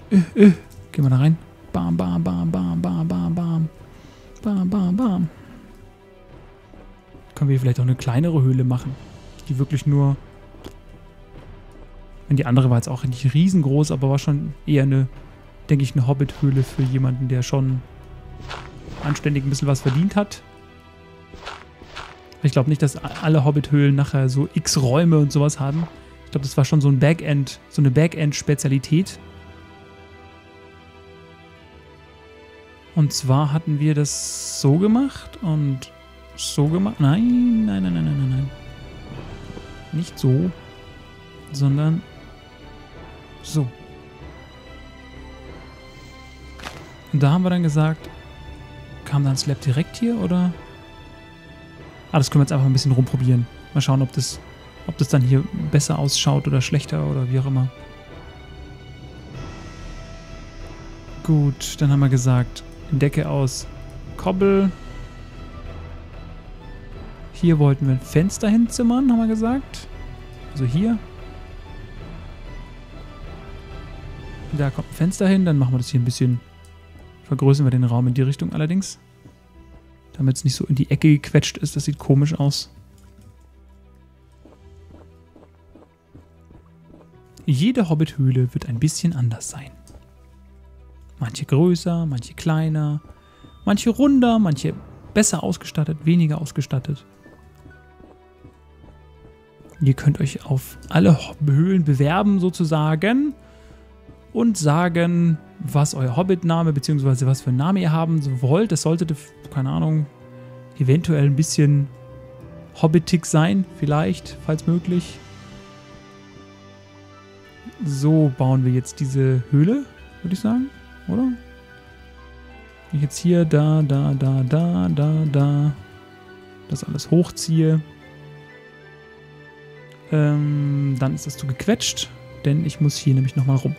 Gehen wir da rein. Bam, bam, bam, bam, bam, bam, bam. Bam, bam, bam. Können wir vielleicht auch eine kleinere Höhle machen. Die wirklich nur... Und die andere war jetzt auch nicht riesengroß, aber war schon eher eine, denke ich, eine Hobbit-Höhle für jemanden, der schon anständig ein bisschen was verdient hat. Ich glaube nicht, dass alle Hobbit-Höhlen nachher so x Räume und sowas haben. Ich glaube, das war schon so ein Backend, so eine Backend-Spezialität. Und zwar hatten wir das so gemacht und so gemacht. Nein, nein, nein, nein, nein, nein. Nicht so, sondern so. Und da haben wir dann gesagt, kam dann Slab direkt hier oder? Ah, das können wir jetzt einfach ein bisschen rumprobieren. Mal schauen, ob das dann hier besser ausschaut oder schlechter oder wie auch immer. Gut, dann haben wir gesagt, Decke aus Kobbel. Hier wollten wir ein Fenster hinzimmern, haben wir gesagt. Also hier. Da kommt ein Fenster hin, dann machen wir das hier ein bisschen, vergrößern wir den Raum in die Richtung allerdings. Damit es nicht so in die Ecke gequetscht ist, das sieht komisch aus. Jede Hobbit-Höhle wird ein bisschen anders sein. Manche größer, manche kleiner, manche runder, manche besser ausgestattet, weniger ausgestattet. Ihr könnt euch auf alle Höhlen bewerben sozusagen und sagen, was euer Hobbit-Name bzw. was für einen Namen ihr haben wollt. Das sollte, keine Ahnung, eventuell ein bisschen hobbitig sein, vielleicht, falls möglich. So bauen wir jetzt diese Höhle, würde ich sagen, oder? Wenn ich jetzt hier, da, das alles hochziehe, dann ist das zu gequetscht, denn ich muss hier nämlich nochmal rum.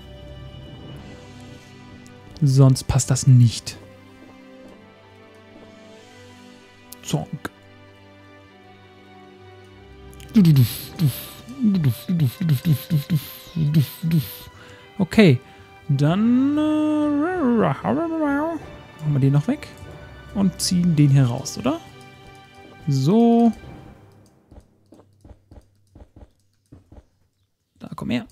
Sonst passt das nicht. Zonk. Okay, dann machen wir den noch weg und ziehen den hier raus, oder? So. Da, komm her.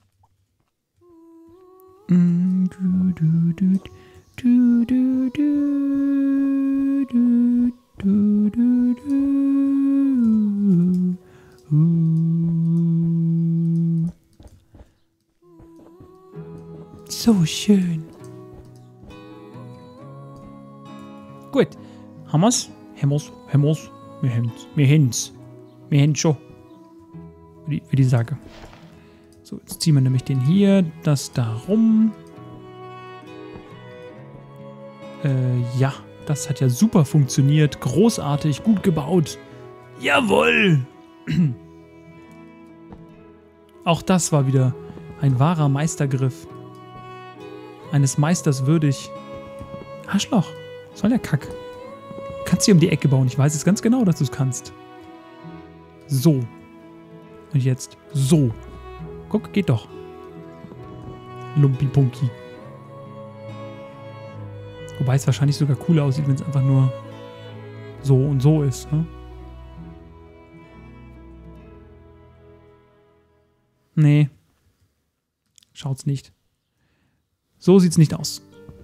So schön. Gut. Haben wir's? Hemmers. Wir haben's schon. Wie die Sage. So, jetzt ziehen wir nämlich den hier, das da rum. Ja, das hat ja super funktioniert. Großartig, gut gebaut. Jawohl! Auch das war wieder ein wahrer Meistergriff. Eines Meisters würdig. Arschloch, was soll der Kack? Du kannst hier um die Ecke bauen. Ich weiß es ganz genau, dass du es kannst. So. Und jetzt so. Guck, geht doch. Lumpi-Punki. Wobei es wahrscheinlich sogar cooler aussieht, wenn es einfach nur so und so ist. Ne? Nee. Schaut's nicht. So sieht's nicht aus.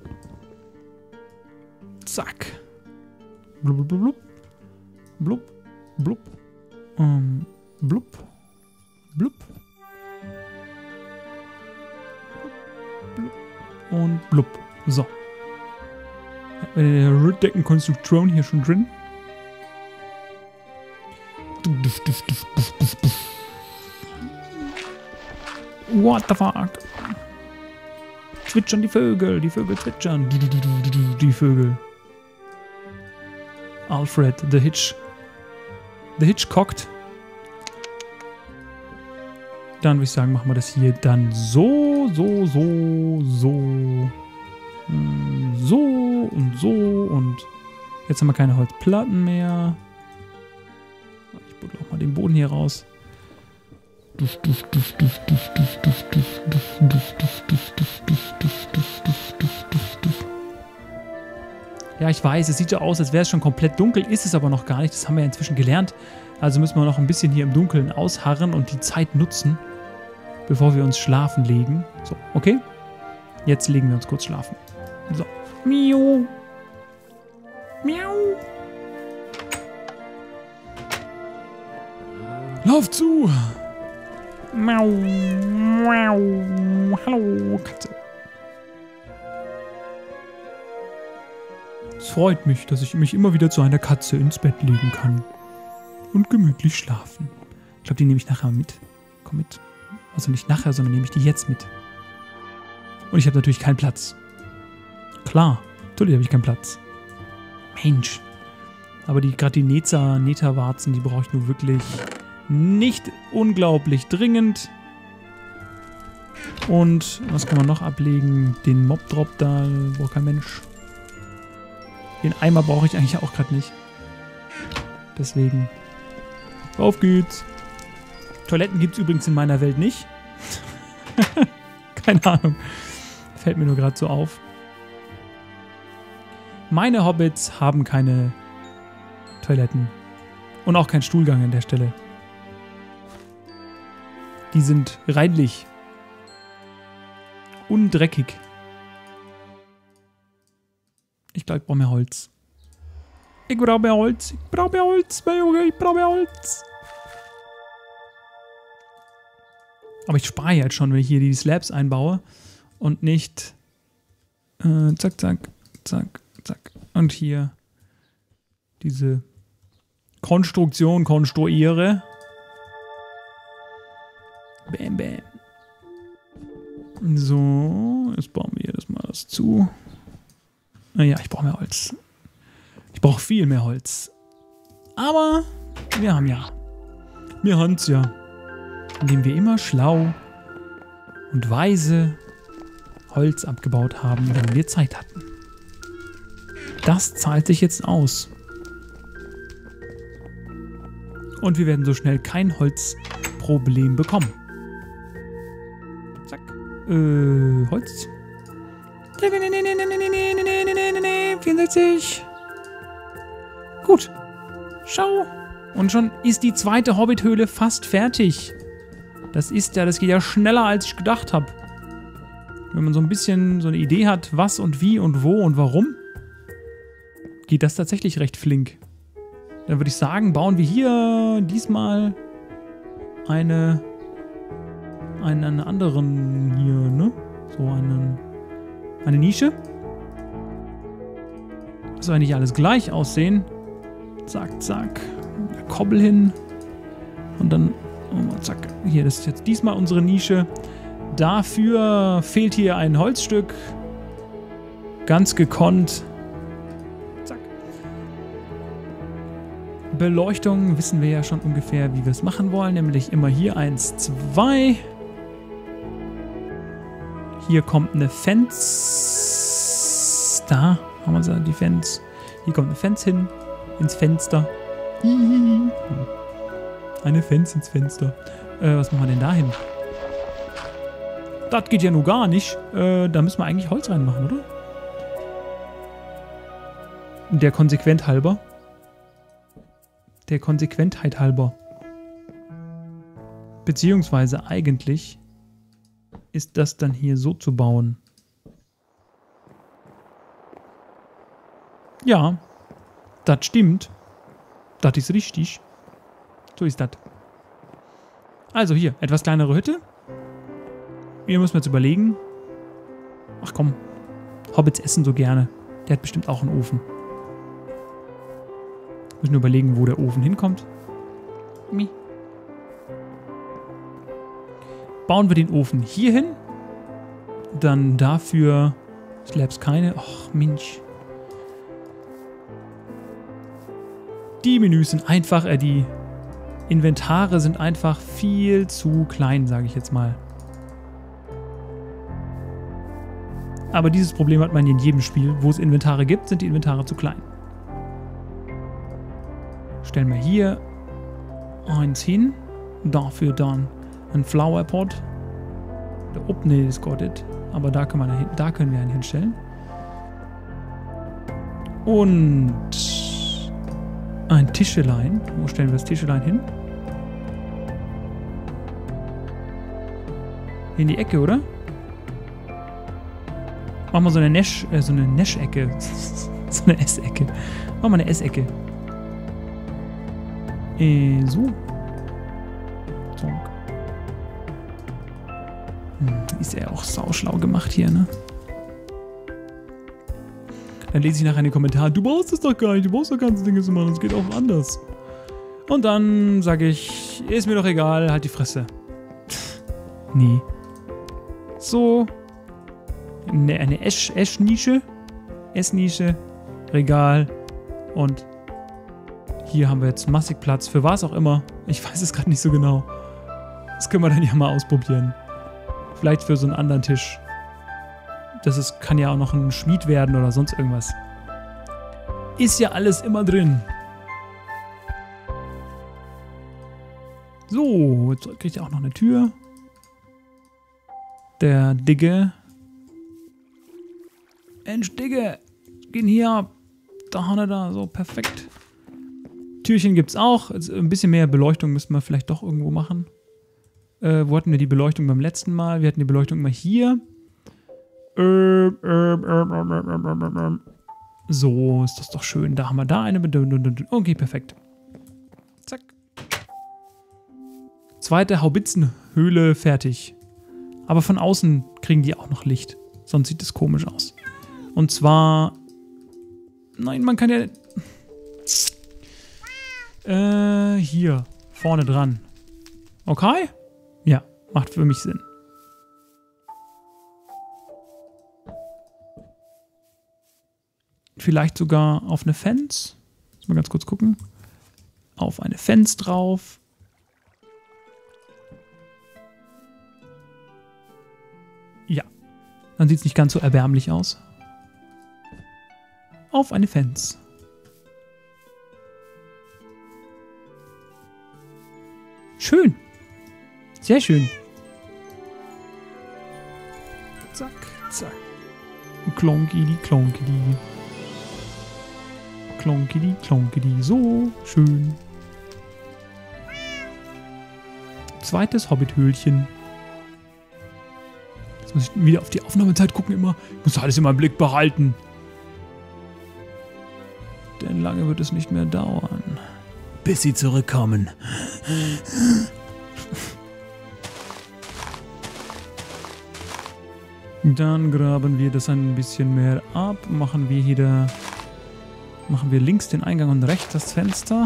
Zack. Blub, blub, blub. Blub, blub. Blub. Blub. Und blub. So. Deckenkonstruktion hier schon drin. What the fuck? Zwitschern die Vögel zwitschern. Die Vögel. Alfred, the Hitchcocked. Dann würde ich sagen, machen wir das hier dann so. So und so und jetzt haben wir keine Holzplatten mehr. Ich buddel auch mal den Boden hier raus. Ja, ich weiß, es sieht so aus, als wäre es schon komplett dunkel, ist es aber noch gar nicht. Das haben wir ja inzwischen gelernt. Also müssen wir noch ein bisschen hier im Dunkeln ausharren und die Zeit nutzen, bevor wir uns schlafen legen. So, okay? Jetzt legen wir uns kurz schlafen. So. Miau. Miau. Lauf zu. Miau. Miau. Hallo, Katze. Es freut mich, dass ich mich immer wieder zu einer Katze ins Bett legen kann. Und gemütlich schlafen. Ich glaube, die nehme ich nachher mit. Komm mit. Also nicht nachher, sondern nehme ich die jetzt mit. Und ich habe natürlich keinen Platz. Klar, natürlich habe ich keinen Platz. Mensch. Aber gerade die Neta-Warzen, die brauche ich nur wirklich nicht unglaublich dringend. Und was kann man noch ablegen? Den Mob-Drop da braucht kein Mensch. Den Eimer brauche ich eigentlich auch gerade nicht. Deswegen. Auf geht's. Toiletten gibt es übrigens in meiner Welt nicht. Keine Ahnung. Fällt mir nur gerade so auf. Meine Hobbits haben keine Toiletten. Und auch keinen Stuhlgang an der Stelle. Die sind reinlich. Undreckig. Ich glaube, ich brauche mehr Holz. Ich brauche mehr Holz. Ich brauche mehr Holz. Ich brauche mehr Holz. Aber ich spare jetzt schon, wenn ich hier die Slabs einbaue. Und nicht zack, zack, zack, zack. Und hier diese Konstruktion konstruiere. Bam, bam. So, jetzt bauen wir hier das mal zu. Naja, ich brauche mehr Holz. Ich brauche viel mehr Holz. Aber wir haben ja. Wir haben es ja. Indem wir immer schlau und weise Holz abgebaut haben, wenn wir Zeit hatten. Das zahlt sich jetzt aus. Und wir werden so schnell kein Holzproblem bekommen. Zack. Holz. 64. Gut. Schau. Und schon ist die zweite Hobbit-Höhle fast fertig. Das geht ja schneller, als ich gedacht habe. Wenn man so ein bisschen so eine Idee hat, was und wie und wo und warum, geht das tatsächlich recht flink. Dann würde ich sagen, bauen wir hier diesmal einen anderen hier, ne? So eine Nische. Das soll nicht alles gleich aussehen. Zack, zack. Der Kobbel hin. Und dann, zack. Hier, das ist jetzt diesmal unsere Nische. Dafür fehlt hier ein Holzstück. Ganz gekonnt. Zack. Beleuchtung wissen wir ja schon ungefähr, wie wir es machen wollen. Nämlich immer hier 1, 2. Hier kommt eine Fence. Da haben wir sie, die Fence. Hier kommt eine Fence hin. Ins Fenster. Eine Fence ins Fenster. Was machen wir denn da hin? Das geht ja nur gar nicht. Da müssen wir eigentlich Holz reinmachen, oder? Der Konsequenz halber. Der Konsequentheit halber. Beziehungsweise eigentlich ist das dann hier so zu bauen. Ja, das stimmt. Das ist richtig. So ist das. Also hier, etwas kleinere Hütte. Hier müssen wir jetzt überlegen. Ach komm, Hobbits essen so gerne. Der hat bestimmt auch einen Ofen. Müssen wir überlegen, wo der Ofen hinkommt. Bauen wir den Ofen hier hin. Dann dafür Slabs keine. Och, Mensch. Die Menüs sind einfach, die Inventare sind einfach viel zu klein, sage ich jetzt mal. Aber dieses Problem hat man in jedem Spiel. Wo es Inventare gibt, sind die Inventare zu klein. Stellen wir hier eins hin. Dafür dann Ein Flowerpot. Da oben, nee, das geht nicht. Aber da können wir einen hinstellen. Und ein Tischelein. Wo stellen wir das Tischelein hin? Hier in die Ecke, oder? Machen wir so eine Nasch-Ecke. So eine Essecke. Machen wir eine Essecke. So. Ist ja auch sauschlau gemacht hier, ne? Dann lese ich nachher in den Kommentaren, du brauchst das doch gar nicht, du brauchst doch ganze Dinge zu machen, es geht auch anders. Und dann sage ich, ist mir doch egal, halt die Fresse. Nee. So. Eine Essnische. Essnische. Regal. Und hier haben wir jetzt massig Platz. Für was auch immer. Ich weiß es gerade nicht so genau. Das können wir dann ja mal ausprobieren. Vielleicht für so einen anderen Tisch. Kann ja auch noch ein Schmied werden oder sonst irgendwas. Ist ja alles immer drin. So, jetzt kriegt er auch noch eine Tür. Der Digge. Mensch, Digge. Gehen hier ab. Da haben wir da. So, perfekt. Türchen gibt's auch. Also ein bisschen mehr Beleuchtung müssten wir vielleicht doch irgendwo machen. Wo hatten wir die Beleuchtung beim letzten Mal? Wir hatten die Beleuchtung immer hier. So, ist das doch schön. Da haben wir da eine. Okay, perfekt. Zack. Zweite Haubitzenhöhle fertig. Aber von außen kriegen die auch noch Licht. Sonst sieht es komisch aus. Und zwar... Nein, man kann ja... hier. Vorne dran. Okay? Ja, macht für mich Sinn. Vielleicht sogar auf eine Fence. Muss mal ganz kurz gucken. Auf eine Fence drauf. Ja. Dann sieht es nicht ganz so erbärmlich aus. Auf eine Fence. Schön. Sehr schön. Zack, zack. Klonkidi, klonkidi. Klonkidi, klonkidi. So, schön. Zweites Hobbithöhlchen. Jetzt muss ich wieder auf die Aufnahmezeit gucken immer. Ich muss alles immer im Blick behalten. Denn lange wird es nicht mehr dauern. Bis sie zurückkommen. Dann graben wir das ein bisschen mehr ab. Machen wir links den Eingang und rechts das Fenster.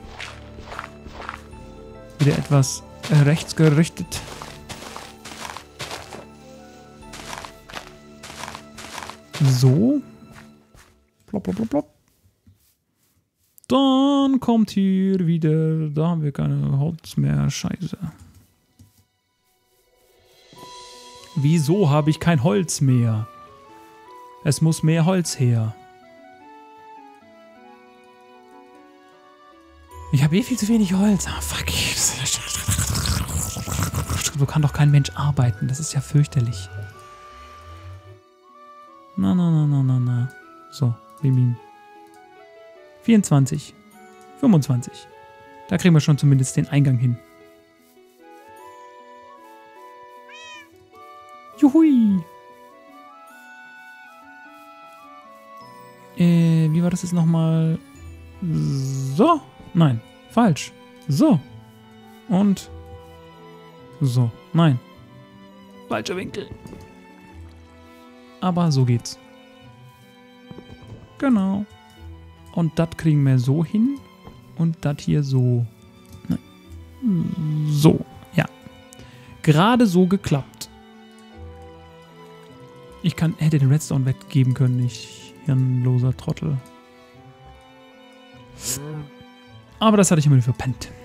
Wieder etwas rechts gerichtet. So. Plop, plop, plop, plop. Dann kommt hier wieder... Da haben wir keine Holz mehr. Scheiße. Wieso habe ich kein Holz mehr? Es muss mehr Holz her. Ich habe viel zu wenig Holz. Ah, fuck. So kann doch kein Mensch arbeiten. Das ist ja fürchterlich. Na. So, bim. 24. 25. Da kriegen wir schon zumindest den Eingang hin. Juhui. Wie war das jetzt nochmal? So. Nein. Falsch. So. Und so. Nein. Falscher Winkel. Aber so geht's. Genau. Und das kriegen wir so hin. Und das hier so. So. Ja. Gerade so geklappt. Ich hätte den Redstone weggeben können. Ich hirnloser Trottel. Aber das hatte ich immer verpennt.